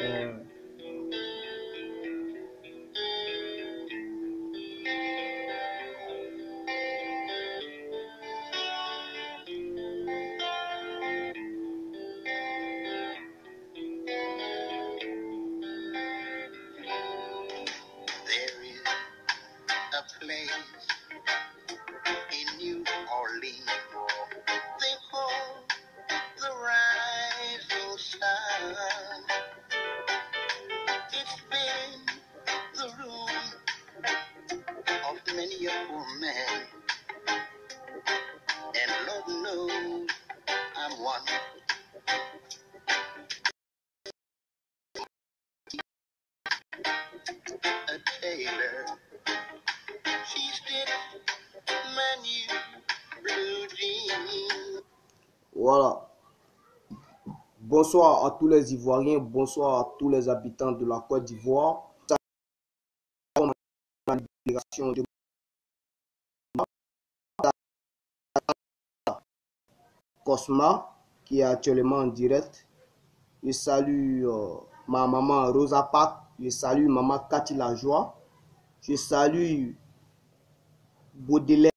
Voilà. Bonsoir à tous les Ivoiriens, bonsoir à tous les habitants de la Côte d'Ivoire. Cosma, qui est actuellement en direct. Je salue ma maman Rosa Pak. Je salue maman Cathy Lajoie. Je salue Baudelaire.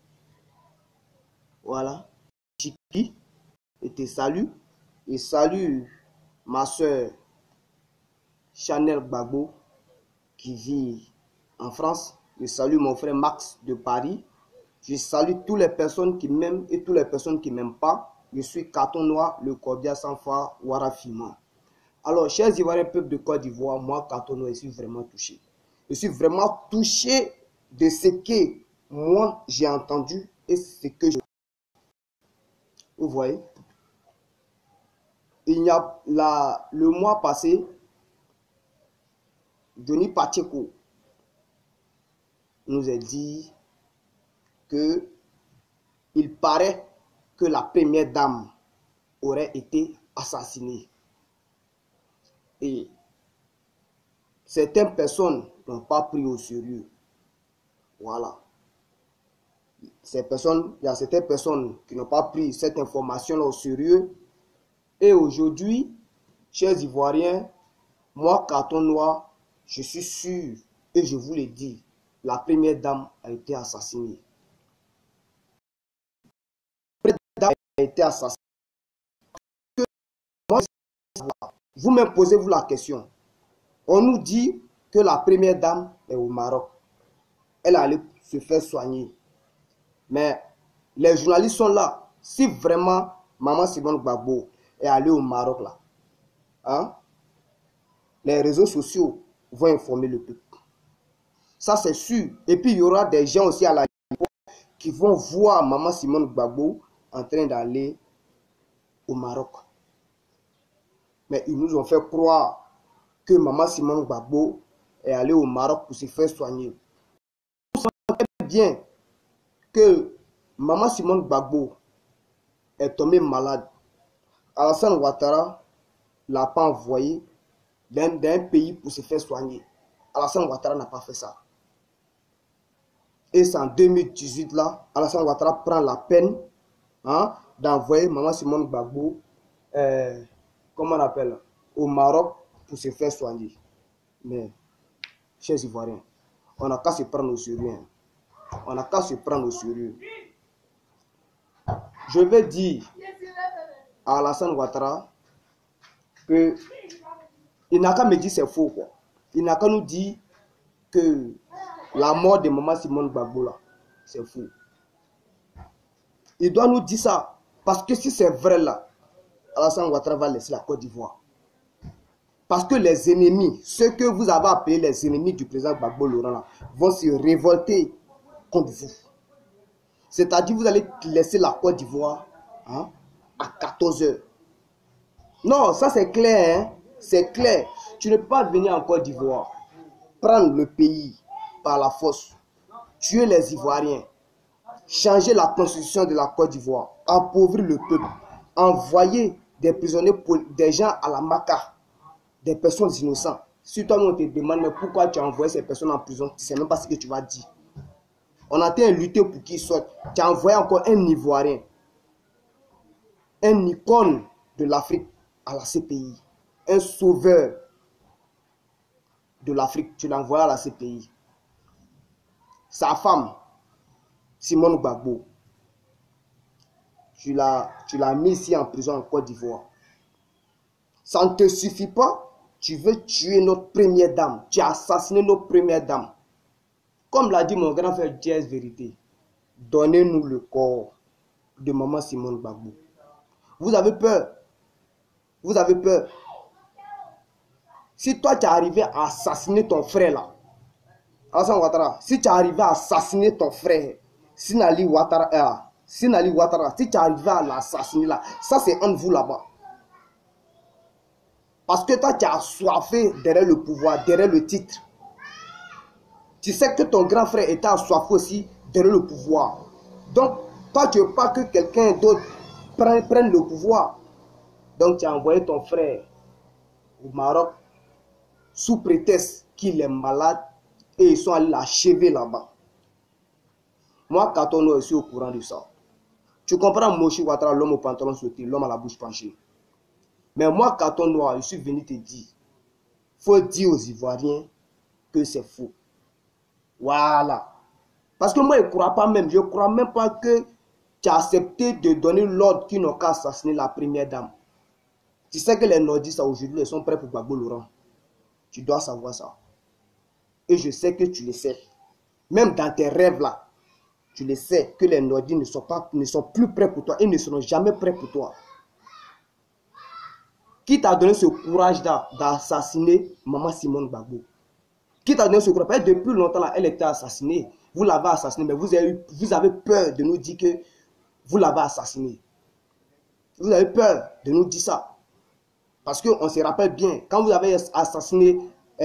Voilà. Chiqui. Et te salue. Et salue ma soeur Chanel Gbagbo qui vit en France. Je salue mon frère Max de Paris. Je salue toutes les personnes qui m'aiment et toutes les personnes qui ne m'aiment pas. Je suis Carton Noir, le cordial sans phare, Warafima. Alors, chers Ivoiriens, peuple de Côte d'Ivoire, moi, Carton Noir, je suis vraiment touché. Je suis vraiment touché de ce que moi, j'ai entendu et ce que je... Vous voyez? Il y a le mois passé, Denis Pacheco nous a dit que il paraît que la première dame aurait été assassinée. Et certaines personnes n'ont pas pris au sérieux. Voilà. Il y a certaines personnes qui n'ont pas pris cette information au sérieux. Et aujourd'hui, chers Ivoiriens, moi, Carton Noir, je suis sûr et je vous le dis, la première dame a été assassinée. La première dame a été assassinée. Vous-même posez-vous la question. On nous dit que la première dame est au Maroc. Elle allait se faire soigner. Mais les journalistes sont là. Si vraiment Maman Simone Gbagbo est allée au Maroc là, hein, les réseaux sociaux vont informer le peuple. Ça c'est sûr. Et puis il y aura des gens aussi à la qui vont voir Maman Simone Gbagbo en train d'aller au Maroc. Mais ils nous ont fait croire que Maman Simone Gbagbo est allée au Maroc pour se faire soigner. Vous savez bien que Maman Simone Gbagbo est tombée malade. Alassane Ouattara ne l'a pas envoyé dans un pays pour se faire soigner. Alassane Ouattara n'a pas fait ça. Et c'est en 2018 là, Alassane Ouattara prend la peine, hein, d'envoyer Maman Simone Gbagbo, comment on appelle, au Maroc pour se faire soigner. Mais, chers Ivoiriens, on n'a qu'à se prendre au sérieux. Hein. On n'a qu'à se prendre au sérieux. Je vais dire à Alassane Ouattara que il n'a qu'à me dire c'est faux, quoi. Il n'a qu'à nous dire que la mort de Maman Simone Gbagbo là, c'est faux. Il doit nous dire ça. Parce que si c'est vrai là, Alassane Ouattara va laisser la Côte d'Ivoire. Parce que les ennemis, ceux que vous avez appelés les ennemis du président Gbagbo Laurent là, vont se révolter contre vous. C'est-à-dire vous allez laisser la Côte d'Ivoire, hein, à 14 h. Non, ça c'est clair, hein? C'est clair. Tu ne peux pas venir en Côte d'Ivoire, prendre le pays par la force, tuer les Ivoiriens, changer la constitution de la Côte d'Ivoire, appauvrir le peuple, envoyer des prisonniers, des gens à la Maca, des personnes innocentes. Si toi on te demande mais pourquoi tu as envoyé ces personnes en prison, tu ne sais même pas ce que tu vas dire. On a été à lutter pour qu'ils sortent. Tu as envoyé encore un Ivoirien, un icône de l'Afrique à la CPI, un sauveur de l'Afrique, tu l'as envoyé à la CPI. Sa femme, Simone Gbagbo, tu l'as mis ici en prison en Côte d'Ivoire. Ça ne te suffit pas. Tu veux tuer notre première dame. Tu as assassiné notre première dame. Comme l'a dit mon grand frère Jazz Vérité, donnez-nous le corps de maman Simone Gbagbo. Vous avez peur. Vous avez peur. Si toi tu es arrivé à assassiner ton frère là, Alassane Ouattara, si tu es arrivé à assassiner ton frère, Sinali Ouattara, si tu es arrivé à l'assassiner là, ça c'est entre vous là-bas. Parce que toi tu as assoiffé derrière le pouvoir, derrière le titre. Tu sais que ton grand frère était assoiffé aussi derrière le pouvoir. Donc, toi tu ne veux pas que quelqu'un d'autre prenne le pouvoir. Donc tu as envoyé ton frère au Maroc sous prétexte qu'il est malade et ils sont allés l'achever là-bas. Moi, Katono, je suis au courant de ça. Tu comprends, Moshi Ouattara, l'homme au pantalon sauté, l'homme à la bouche penchée. Mais moi, Katono, je suis venu te dire, il faut dire aux Ivoiriens que c'est faux. Voilà. Parce que moi, je ne crois pas même, je ne crois même pas que tu as accepté de donner l'ordre qu'ils n'ont qu'à assassiner la première dame. Tu sais que les nordistes aujourd'hui, ils sont prêts pour Gbagbo Laurent. Tu dois savoir ça. Et je sais que tu le sais. Même dans tes rêves là, tu le sais que les nordistes ne sont plus prêts pour toi. Ils ne seront jamais prêts pour toi. Qui t'a donné ce courage d'assassiner maman Simone Gbagbo? Qui t'a donné ce courage? Parce que depuis longtemps là, elle était assassinée. Vous l'avez assassinée, mais vous avez peur de nous dire que vous l'avez assassinée. Vous avez peur de nous dire ça. Parce qu'on se rappelle bien, quand vous avez assassiné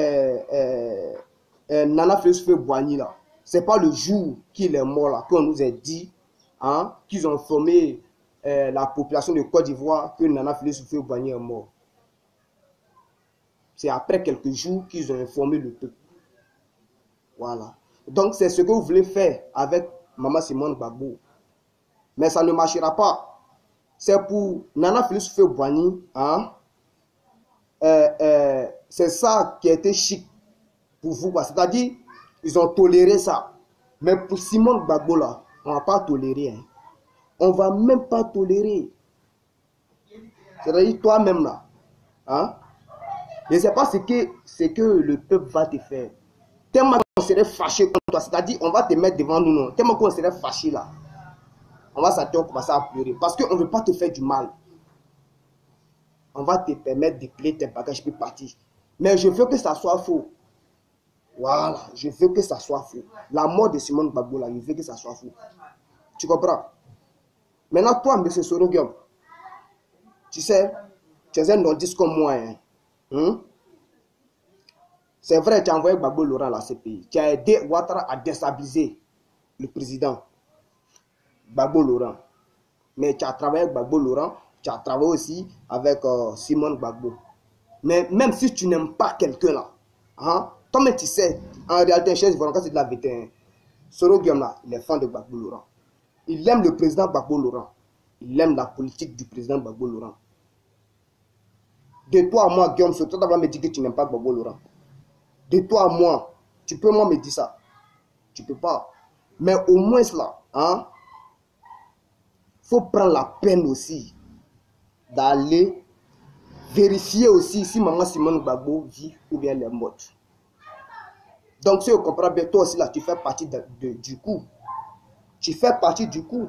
Nana Félix Houphouët-Boigny là, c'est pas le jour qu'il est mort là, qu'on nous a dit, hein, qu'ils ont informé la population de Côte d'Ivoire que Nana Félix Houphouët-Boigny est mort. C'est après quelques jours qu'ils ont informé le peuple. Voilà. Donc c'est ce que vous voulez faire avec maman Simone Gbagbo. Mais ça ne marchera pas. C'est pour Nana Félix Houphouët-Boigny, hein. C'est ça qui a été chic pour vous. C'est-à-dire, ils ont toléré ça. Mais pour Simone Gbagbo, là, on ne va pas tolérer. Hein. On ne va même pas tolérer. C'est-à-dire, toi-même, là, hein, je ne sais pas ce que le peuple va te faire. Tellement qu'on serait fâché contre toi, c'est-à-dire, on va te mettre devant nous, non. Tellement qu'on serait fâché, là, on va s'attendre, commencer à pleurer. Parce qu'on ne veut pas te faire du mal. On va te permettre de plier tes bagages puis partir. Mais je veux que ça soit faux. Voilà, je veux que ça soit faux. La mort de Simone Gbagbo, là, je veux que ça soit faux. Tu comprends? Maintenant, toi, M. Soroguiom, tu sais, tu es un nordiste comme moi. Hein? C'est vrai, tu as envoyé Gbagbo Laurent à la CPI. Tu as aidé Ouattara à déstabiliser le président Gbagbo Laurent. Mais tu as travaillé avec Gbagbo Laurent, tu as travaillé aussi avec Simone Gbagbo. Mais même si tu n'aimes pas quelqu'un là, hein, toi-même tu sais, en réalité, chez Ivoiriens, c'est de la vérité. Soroguiom là, il est fan de Gbagbo Laurent. Il aime le président Gbagbo Laurent. Il aime la politique du président Gbagbo Laurent. De toi à moi, Guillaume, surtout d'abord me dire que tu n'aimes pas Gbagbo Laurent. De toi à moi, tu peux moi me dire ça. Tu peux pas. Mais au moins là, hein, faut prendre la peine aussi d'aller vérifier aussi si maman Simone Gbagbo vit ou bien elle est morte. Donc si on comprend bien, toi aussi là, tu fais partie du coup. Tu fais partie du coup.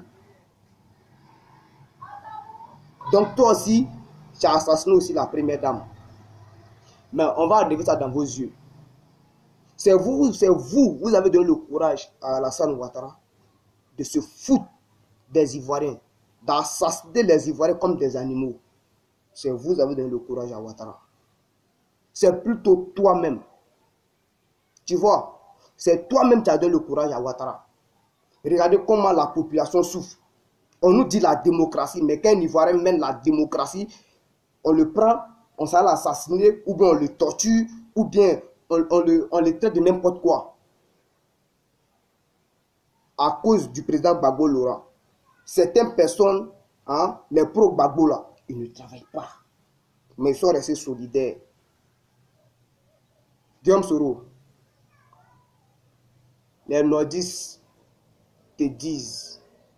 Donc toi aussi, tu as assassiné aussi la première dame. Mais on va arriver ça dans vos yeux. C'est vous avez donné le courage à Alassane Ouattara de se foutre des Ivoiriens, d'assassiner les Ivoiriens comme des animaux. C'est vous avez donné le courage à Ouattara. C'est plutôt toi-même. Tu vois, c'est toi-même qui as donné le courage à Ouattara. Regardez comment la population souffre. On nous dit la démocratie, mais quand un Ivoirien mène la démocratie, on le prend, on s'en assassiner, ou bien on le torture, ou bien on le traite de n'importe quoi. À cause du président Gbagbo Laurent. Certaines personnes, hein, les pro-Gbagbo là, ils ne travaillent pas. Mais ils sont restés solidaires. Guillaume Soro, les nordistes te disent,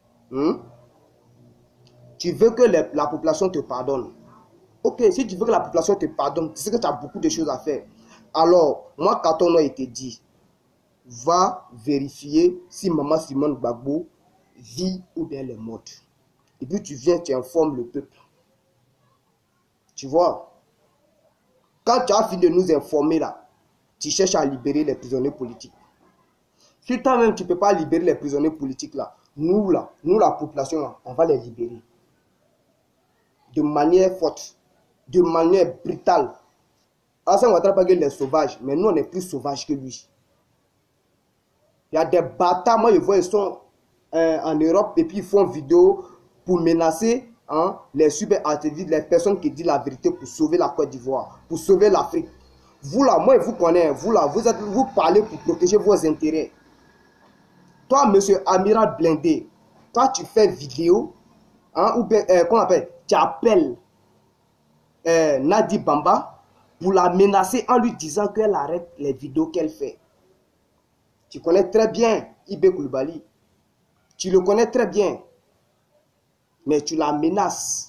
tu veux que la population te pardonne. Ok, si tu veux que la population te pardonne, tu sais que tu as beaucoup de choses à faire. Alors, moi, Katon a été dit, va vérifier si Maman Simone Gbagbo vit ou bien elle est morte. Et puis tu viens, tu informes le peuple. Tu vois, quand tu as fini de nous informer là, tu cherches à libérer les prisonniers politiques. Si toi-même tu ne peux pas libérer les prisonniers politiques là, nous la population là, on va les libérer. De manière forte, de manière brutale. Alassane Ouattara les sauvages, mais nous on est plus sauvages que lui. Il y a des bâtards, moi je vois ils sont en Europe et puis ils font vidéo pour menacer les super activistes, les personnes qui disent la vérité pour sauver la Côte d'Ivoire, pour sauver l'Afrique. Vous là, moi je vous connais, vous là, vous parlez pour protéger vos intérêts. Toi, monsieur Amiral Blindé, toi tu fais vidéo, ou bien, qu'on appelle, tu appelles Nadi Bamba pour la menacer en lui disant qu'elle arrête les vidéos qu'elle fait. Tu connais très bien Ibé Koulibaly. Tu le connais très bien. Mais tu la menaces.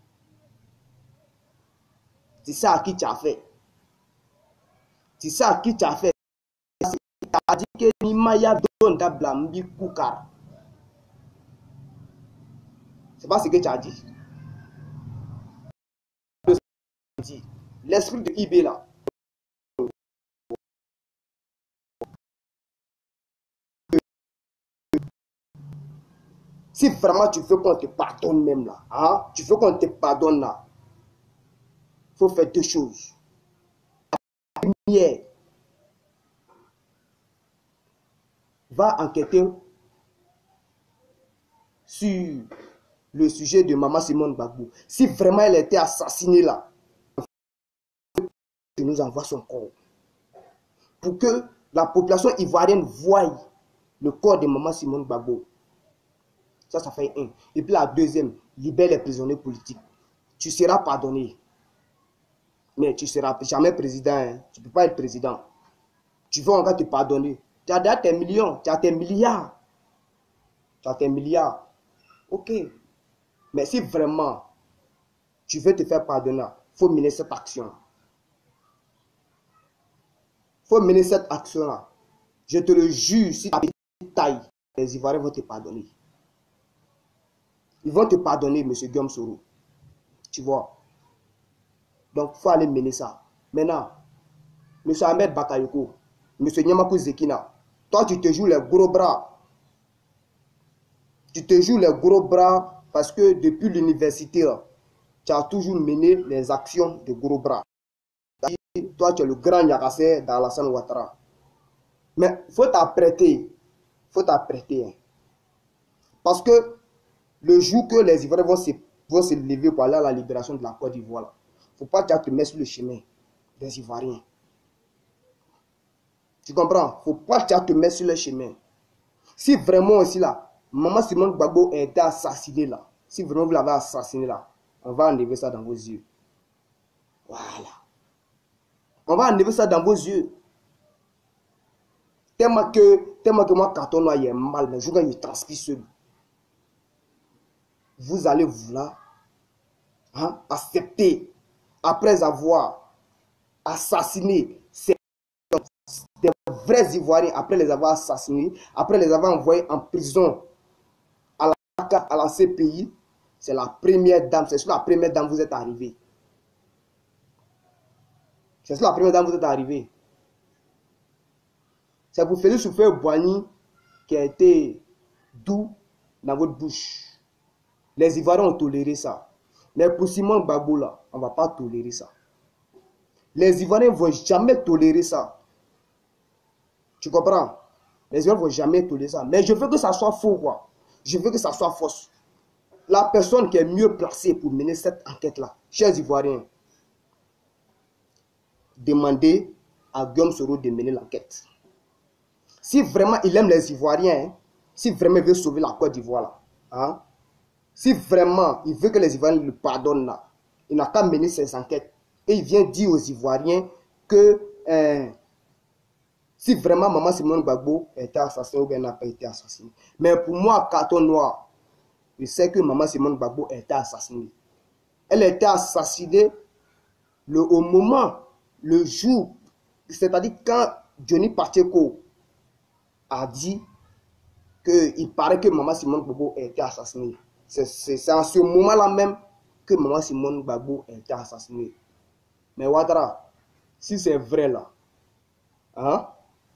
C'est ça à qui tu as fait. C'est ça à qui tu as fait. Tu as dit que Nimaya Donda Blambi Koukar. C'est pas ce que tu as dit. L'esprit de Ibé là. Si vraiment tu veux qu'on te pardonne même là, tu veux qu'on te pardonne là, il faut faire deux choses. La première, va enquêter sur le sujet de Maman Simone Gbagbo. Si vraiment elle était assassinée là, tu nous envoies son corps. Pour que la population ivoirienne voie le corps de Maman Simone Gbagbo. Ça fait un. Et puis la deuxième, libère les prisonniers politiques. Tu seras pardonné. Mais tu ne seras jamais président. Tu ne peux pas être président. Tu veux encore te pardonner. Tu as déjà tes millions, tu as tes milliards. Tu as tes milliards. Ok. Mais si vraiment tu veux te faire pardonner, il faut mener cette action. Il faut mener cette action-là. Je te le jure, si tu as une taille, les Ivoiriens vont te pardonner. Ils vont te pardonner, M. Guillaume Soro. Tu vois. Donc, il faut aller mener ça. Maintenant, M. Ahmed Bakayoko, M. Nyamakou Zekina, toi, tu te joues les gros bras. Tu te joues les gros bras parce que depuis l'université, tu as toujours mené les actions de gros bras. Toi, tu es le grand Nyakassé dans Alassane Ouattara. Mais il faut t'apprêter. Il faut t'apprêter. Hein. Parce que le jour que les Ivoiriens vont se lever pour aller à la libération de la Côte d'Ivoire, il ne faut pas que tu te mettes sur le chemin des Ivoiriens. Tu comprends? Il ne faut pas que tu te mettes sur le chemin. Si vraiment aussi là, Maman Simone Gbagbo a été assassinée là, si vraiment vous l'avez assassinée là, on va enlever ça dans vos yeux. Voilà. On va enlever ça dans vos yeux. Tellement que moi, carton noir, il est mal, mais je vais me transcrire seul. Vous allez vouloir accepter, après avoir assassiné des vrais Ivoiriens, après les avoir assassinés, après les avoir envoyés en prison à la CPI, c'est la première dame, c'est sur la première dame que vous êtes arrivé. C'est sur la première dame que vous êtes arrivé. C'est pour Félix Houphouët-Boigny qui a été doux dans votre bouche. Les Ivoiriens ont toléré ça. Mais pour Simone Gbagbo là, on ne va pas tolérer ça. Les Ivoiriens ne vont jamais tolérer ça. Tu comprends? Les Ivoiriens ne vont jamais tolérer ça. Mais je veux que ça soit faux, quoi. Je veux que ça soit fausse. La personne qui est mieux placée pour mener cette enquête-là, chers Ivoiriens, demandez à Guillaume Soro de mener l'enquête. Si vraiment il aime les Ivoiriens, si vraiment il veut sauver la Côte d'Ivoire, là, si vraiment il veut que les Ivoiriens le pardonnent, là, il n'a qu'à mener ses enquêtes. Et il vient dire aux Ivoiriens que si vraiment Maman Simone Gbagbo était assassinée ou bien n'a pas été assassinée. Mais pour moi, carton noir, je sais que Maman Simone Gbagbo était assassinée. Elle était assassinée au moment, le jour, c'est-à-dire quand Johnny Pacheco a dit qu'il paraît que Maman Simone Gbagbo a été assassinée. C'est en ce moment-là même que Maman Simone Gbagbo a été assassinée. Mais Ouattara, si c'est vrai là, hein,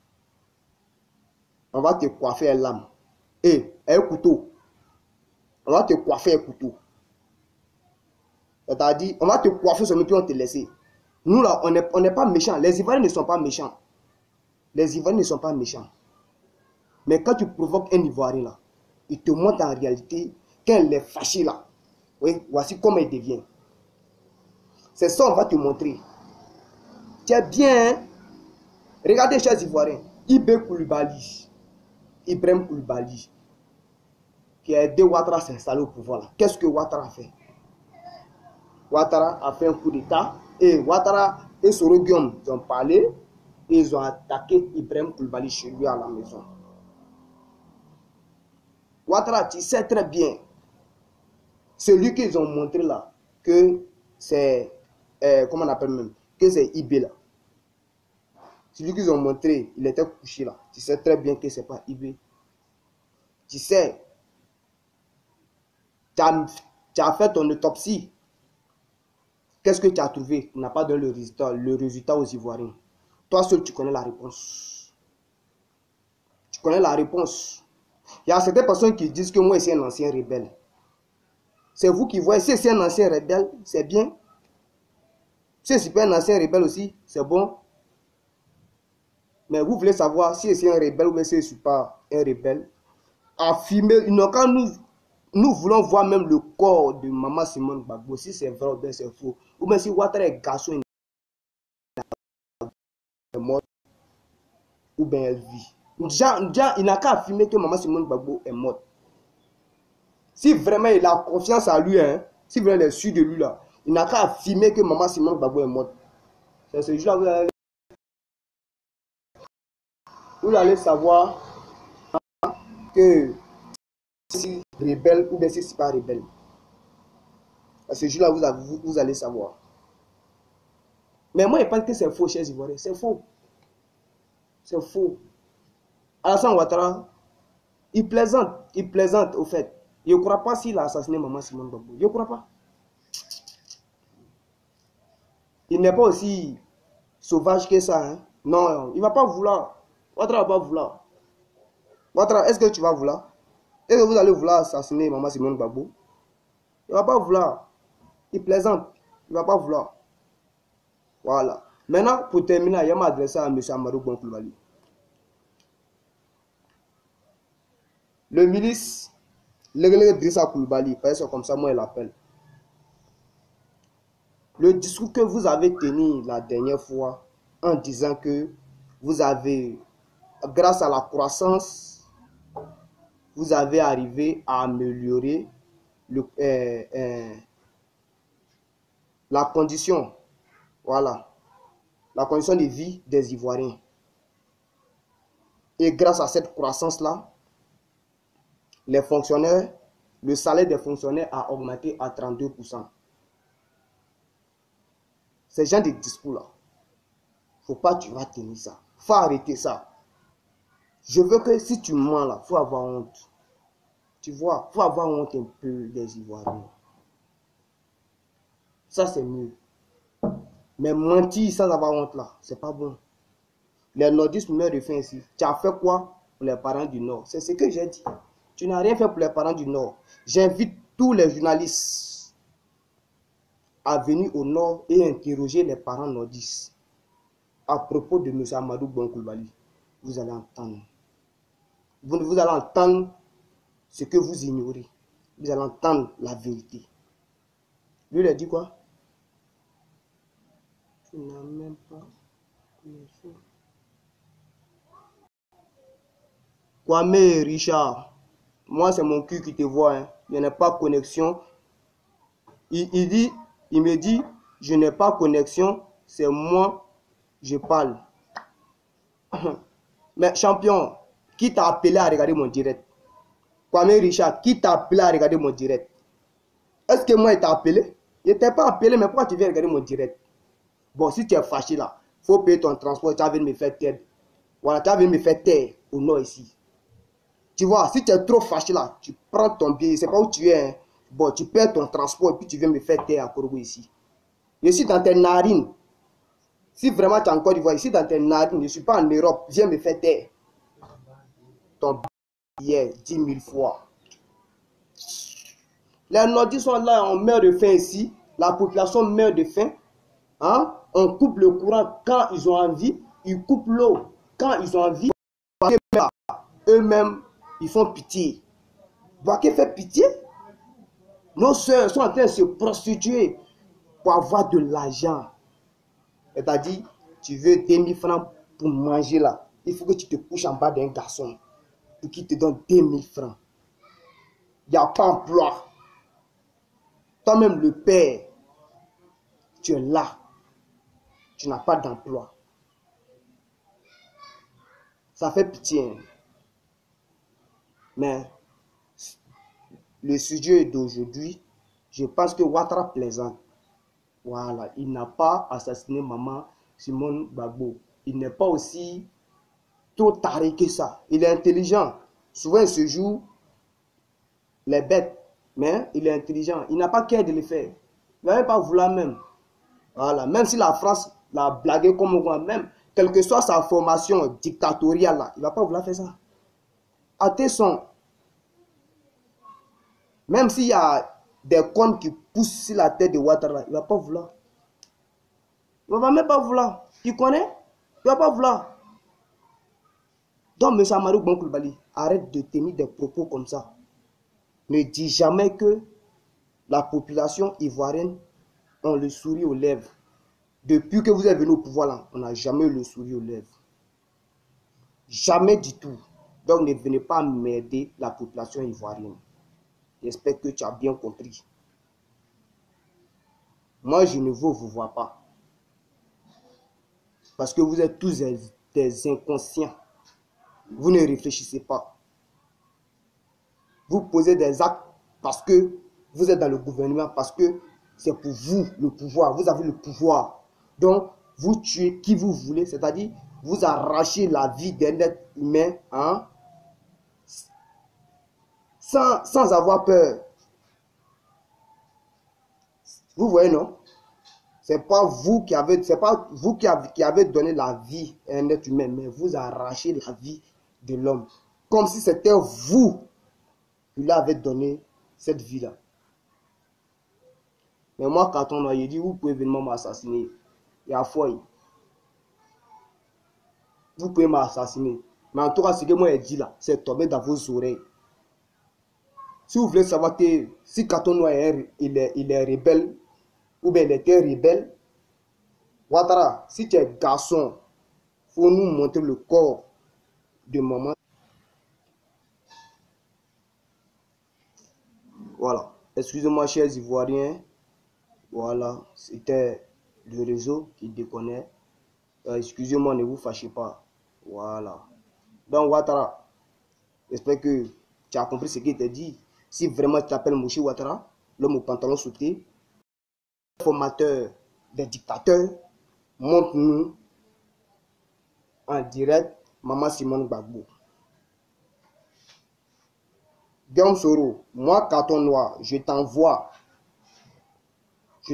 on va te coiffer un lame. Et un couteau. On va te coiffer un couteau. C'est-à-dire, on va te coiffer sur nous puis on te laisse. Nous là, on n'est pas méchants. Les Ivoiriens ne sont pas méchants. Les Ivoiriens ne sont pas méchants. Mais quand tu provoques un Ivoirien là, il te montre en réalité qu'elle est fâchée là. Oui, voici comment il devient. C'est ça on va te montrer. Tu es bien. Hein? Regardez, chers Ivoiriens. Ibé Koulibaly. Ibrahim Koulibaly. Qui a aidé Ouattara à s'installer au pouvoir. Qu'est-ce que Ouattara a fait? Ouattara a fait un coup d'État. Et Ouattara et Soro Guillaume ont parlé. Et ils ont attaqué Ibrahim Koulibaly chez lui à la maison. Ouattara, tu sais très bien. Celui qu'ils ont montré là, que c'est, comment on appelle même, que c'est Ibé là. Celui qu'ils ont montré, il était couché là. Tu sais très bien que ce n'est pas Ibé. Tu sais, tu as fait ton autopsie. Qu'est-ce que tu as trouvé? Tu n'as pas donné le résultat aux Ivoiriens. Toi seul, tu connais la réponse. Tu connais la réponse. Il y a certaines personnes qui disent que moi, c'est un ancien rebelle. C'est vous qui voyez, si c'est un ancien rebelle, c'est bien. Si c'est pas un ancien rebelle aussi, c'est bon. Mais vous voulez savoir si c'est un rebelle ou si ce n'est pas un rebelle. Affirmer, quand nous voulons voir même le corps de Maman Simone Gbagbo, si c'est vrai ou bien c'est faux. Ou bien si Ouattara est garçon, est mort, ou bien elle vit. Déjà, il n'a qu'à affirmer que Maman Simone Gbagbo est morte. Si vraiment il a confiance en lui, hein, si vraiment il est sûr de lui là, il n'a qu'à affirmer que Maman Simone Gbagbo est morte. C'est ce jour-là vous allez savoir que si c'est rebelle ou bien si c'est pas rebelle. À ce jour-là, vous allez savoir. Mais moi, je pense que c'est faux, chers Ivoiriens. C'est faux. C'est faux. Alassane Ouattara, il plaisante au fait. Je ne crois pas s'il a assassiné Maman Simone Gbagbo. Je ne crois pas. Il n'est pas aussi sauvage que ça. Hein? Non, il ne va pas vouloir. Ouattara ne va pas vouloir. Ouattara, est-ce que tu vas vouloir? Est-ce que vous allez vouloir assassiner Maman Simone Gbagbo? Il ne va pas vouloir. Il plaisante. Il ne va pas vouloir. Voilà. Maintenant, pour terminer, je vais m'adresser à M. Amadou Bon Coulibaly. Le ministre, le Drissa Coulibaly, c'est comme ça, moi, il l'appelle. Le discours que vous avez tenu la dernière fois en disant que vous avez, grâce à la croissance, vous avez arrivé à améliorer la condition, voilà, la condition de vie des Ivoiriens. Et grâce à cette croissance-là, les fonctionnaires, le salaire des fonctionnaires a augmenté à 32%. Ce genre de discours-là, il ne faut pas que tu vas tenir ça. Il faut arrêter ça. Je veux que si tu mens là, il faut avoir honte. Tu vois, il faut avoir honte un peu des Ivoiriens. Ça, c'est mieux. Mais mentir sans avoir honte là, c'est pas bon. Les nordistes meurent de faim ici. Tu as fait quoi pour les parents du Nord? C'est ce que j'ai dit. Tu n'as rien fait pour les parents du Nord. J'invite tous les journalistes à venir au Nord et interroger les parents nordistes à propos de M. Amadou Bon Coulibaly. Vous allez entendre. Vous allez entendre ce que vous ignorez. Vous allez entendre la vérité. Lui, il a dit quoi? Tu n'as même pas connexion. Kwame Richard, moi c'est mon cul qui te voit. Hein. Je n'ai pas connexion. Il me dit, je n'ai pas connexion, c'est moi, je parle. Mais champion, qui t'a appelé à regarder mon direct? Kwame Richard, qui t'a appelé à regarder mon direct? Est-ce que moi, il t'a appelé? Il ne t'a pas appelé, mais pourquoi tu viens regarder mon direct? Bon, si tu es fâché là, il faut payer ton transport, tu as envie de me faire taire. Voilà, tu as envie de me faire taire au nord ici. Tu vois, si tu es trop fâché là, tu prends ton billet, je ne sais pas où tu es. Hein. Bon, tu perds ton transport et puis tu viens me faire taire à Korogo ici. Je suis dans tes narines. Si vraiment tu es encore d'Ivoire, ici dans tes narines, je ne suis pas en Europe, viens me faire taire. Ton billet 10 000 fois. Les Nordiques sont là, on meurt de faim ici. La population meurt de faim. Hein? On coupe le courant quand ils ont envie. Ils coupent l'eau quand ils ont envie. Eux-mêmes, ils font pitié. Baké fait pitié. Nos soeurs sont en train de se prostituer pour avoir de l'argent. C'est-à-dire, tu veux 2000 francs pour manger là. Il faut que tu te couches en bas d'un garçon pour qu'il te donne 2000 francs. Il n'y a pas d'emploi. Toi-même, le père, tu es là. Tu n'as pas d'emploi. Ça fait pitié. Mais le sujet d'aujourd'hui, je pense que Ouattara plaisante. Voilà, il n'a pas assassiné maman Simone Gbagbo. Il n'est pas aussi trop taré que ça. Il est intelligent. Souvent, il se joue les bêtes. Mais il est intelligent. Il n'a pas qu'à de le faire. Il ne va même pas vouloir même. Voilà, même si la France l'a blagué comme moi, même, quelle que soit sa formation dictatoriale, là, il ne va pas vouloir faire ça. À tes sons, même s'il y a des cônes qui poussent sur la tête de Ouattara, il ne va pas vouloir. Il ne va même pas vouloir. Tu connais? Il ne va pas vouloir. Donc, M. Amadou Bon Coulibaly, arrête de tenir des propos comme ça. Ne dis jamais que la population ivoirienne a le sourire aux lèvres. Depuis que vous êtes venu au pouvoir là, on n'a jamais eu le sourire aux lèvres. Jamais du tout. Donc ne venez pas m'aider la population ivoirienne. J'espère que tu as bien compris. Moi, je ne vous vois pas. Parce que vous êtes tous des inconscients. Vous ne réfléchissez pas. Vous posez des actes parce que vous êtes dans le gouvernement, parce que c'est pour vous le pouvoir. Vous avez le pouvoir. Donc, vous tuez qui vous voulez, c'est-à-dire vous arrachez la vie d'un être humain hein, sans avoir peur. Vous voyez, non? C'est pas vous qui avez, qui avez donné la vie à un être humain, mais vous arrachez la vie de l'homme. Comme si c'était vous qui lui avez donné cette vie-là. Mais moi, quand on a dit, vous pouvez venir m'assassiner. Il y a foi. Vous pouvez m'assassiner. Mais en tout cas, ce que moi j'ai dit là, c'est tombé dans vos oreilles. Si vous voulez savoir que si Katon Noir il est rebelle, ou bien il était rebelle, Ouattara, si tu es garçon, il faut nous montrer le corps de maman. Voilà. Excusez-moi, chers Ivoiriens. Voilà. C'était le réseau qui déconne. Excusez-moi, ne vous fâchez pas. Voilà. Donc, Ouattara, j'espère que tu as compris ce qu'il t'a dit. Si vraiment tu t'appelles Mouchi Ouattara, l'homme au pantalon sauté, formateur des dictateurs, montre-nous en direct Maman Simone Gbagbo. Guillaume Soro, moi, Carton Noir, je t'envoie, je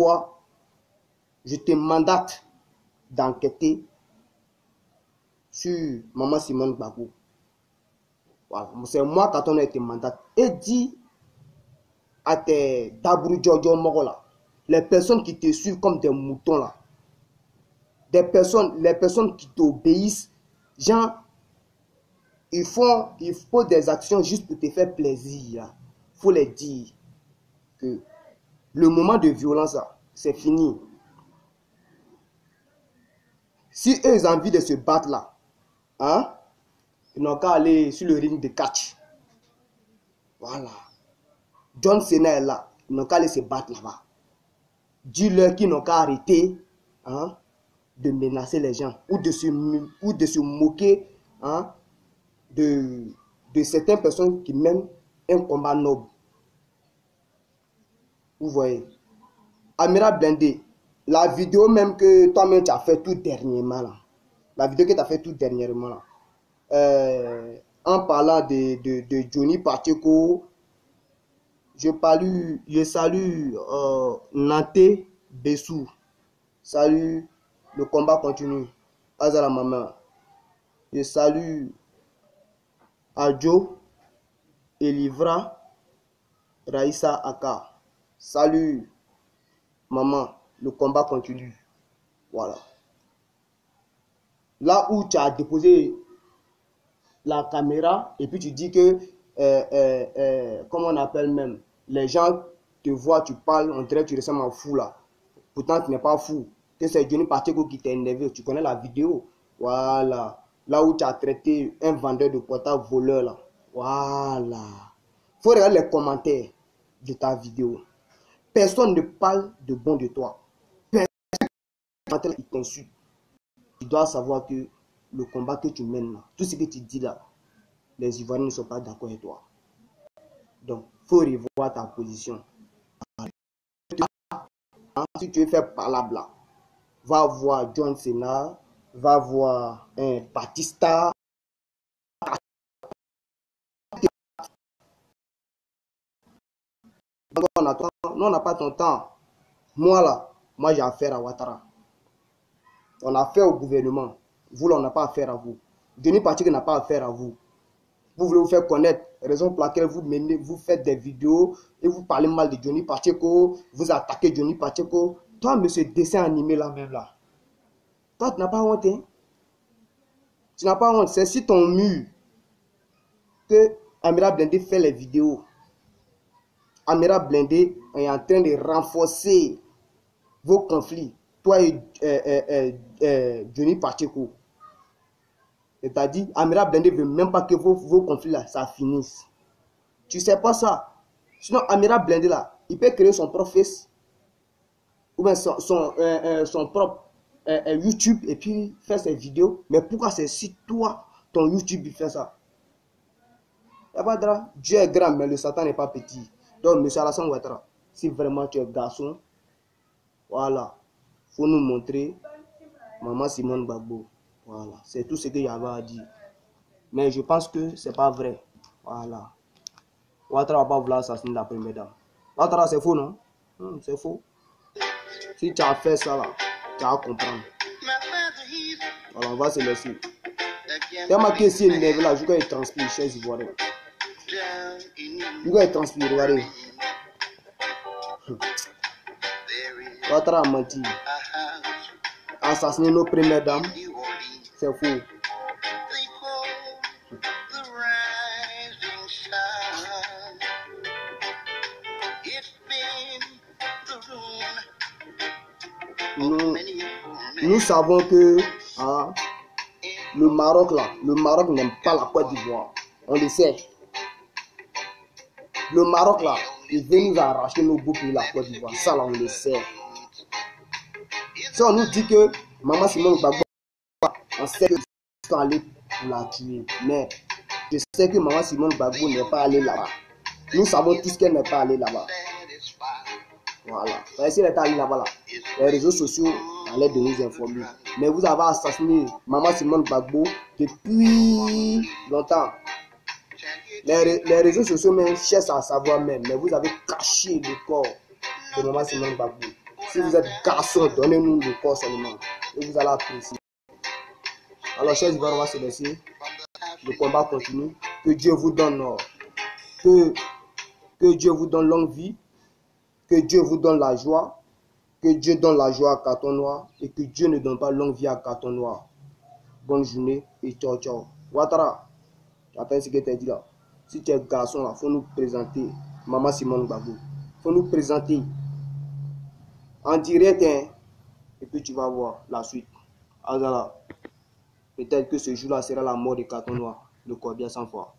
te mandate d'enquêter sur Maman Simone Gbagbo. Voilà, c'est moi, Carton Noir, qui te mandate. Et dis à tes Dabrou Jojo Morola, les personnes qui te suivent comme des moutons là, les personnes qui t'obéissent, genre, ils font des actions juste pour te faire plaisir. Il faut les dire que le moment de violence, c'est fini. Si eux ils ont envie de se battre là, hein, ils n'ont qu'à aller sur le ring de catch. Voilà. John Cena est là, ils n'ont qu'à aller se battre là-bas. Dis-leur qu'ils n'ont qu'à arrêter hein, de menacer les gens ou de se moquer hein, de certaines personnes qui mènent un combat noble. Vous voyez. Amira Blindé, la vidéo même que toi-même tu as fait tout dernièrement là. La vidéo que tu as fait tout dernièrement là. En parlant de Johnny Pacheco, je salue Nanté Bessou. Salut, le combat continue. Azala maman. Je salue Adjo Elivra Raïssa Aka. Salut, maman, le combat continue. Voilà. Là où tu as déposé la caméra et puis tu dis que, comment on appelle même, les gens te voient, tu parles, on dirait que tu ressembles à fou là. Pourtant, tu n'es pas fou. Que c'est Johnny Pacheco qui t'a énervé. Tu connais la vidéo. Voilà. Là où tu as traité un vendeur de portable voleur là. Voilà. Il faut regarder les commentaires de ta vidéo. Personne ne parle de bon de toi. Personne ne t'insulte. Tu dois savoir que le combat que tu mènes là, tout ce que tu dis là, les Ivoiriens ne sont pas d'accord avec toi. Donc, il faut revoir ta position. Si tu veux faire palabre là, va voir John Cena, va voir Batista. On n'a pas ton temps. Moi là, moi j'ai affaire à Ouattara. On a affaire au gouvernement. Vous là, on n'a pas affaire à vous. Johnny Pacheco n'a pas affaire à vous. Vous voulez vous faire connaître, raison pour laquelle vous faites des vidéos et vous parlez mal de Johnny Pacheco, vous attaquez Johnny Pacheco. Toi, monsieur dessin animé là même là. Toi, tu n'as pas honte, hein? Tu n'as pas honte. C'est sur ton mur que Amira Blindé fait les vidéos. Amira Blindé est en train de renforcer vos conflits. Toi et Johnny Pacheco. C'est-à-dire, Amira Blindé ne veut même pas que vos conflits là, ça finisse. Tu sais pas ça. Sinon, Amira Blindé là, il peut créer son propre fils. Ou bien son propre YouTube et puis faire ses vidéos. Mais pourquoi c'est si toi, ton YouTube, il fait ça? Il n'y a pas de drame. Dieu est grand, mais le Satan n'est pas petit. Donc, M. Alassane Ouattara, si vraiment tu es garçon, voilà, il faut nous montrer Maman Simone Gbagbo. Voilà, c'est tout ce qu'il y avait à dire. Mais je pense que ce n'est pas vrai. Voilà. Ouattara ne va pas vouloir assassiner la première dame. Ouattara, c'est faux, non? C'est faux. Si tu as fait ça là, tu vas comprendre. Alors, on va se laisser. Tellement que si il est là, je vais transpire chez Ivoiriens. Je vais transpire, regardez. Ouattara a menti. Assassiner nos premières dames, c'est faux. Nous savons que le Maroc là, le Maroc n'aime pas la Côte d'Ivoire. On le sait. Le Maroc là, il veut nous arracher nos bouts pour la Côte d'Ivoire. Ça là, on le sait. Si on nous dit que Maman Simone Gbagbo, on sait qu'ils sont allés pour la tuer. Mais je sais que Maman Simone Gbagbo n'est pas allée là-bas. Nous savons tous qu'elle n'est pas allée là-bas. Voilà. Si elle est allée là-bas, là, les réseaux sociaux allaient de nous informer. Mais vous avez assassiné Maman Simone Gbagbo depuis longtemps. Les réseaux sociaux même cherchent à savoir même. Mais vous avez caché le corps de Maman Simone Gbagbo. Si vous êtes garçon, donnez-nous le corps seulement. Et vous allez apprécier. Alors, chers Ivoiriens, on va se laisser. Le combat continue. Que Dieu vous donne que Dieu vous donne longue vie. Que Dieu vous donne la joie. Que Dieu donne la joie à Carton Noir. Et que Dieu ne donne pas longue vie à Carton Noir. Bonne journée et ciao ciao. Ouattara, j'appelle ce que tu as dit là. Si tu es garçon là, il faut nous présenter Maman Simone Gbagbo. Il faut nous présenter en direct, hein, et puis tu vas voir la suite. Azala, peut-être que ce jour-là sera la mort de Carton Noir, le corps bien sans foi.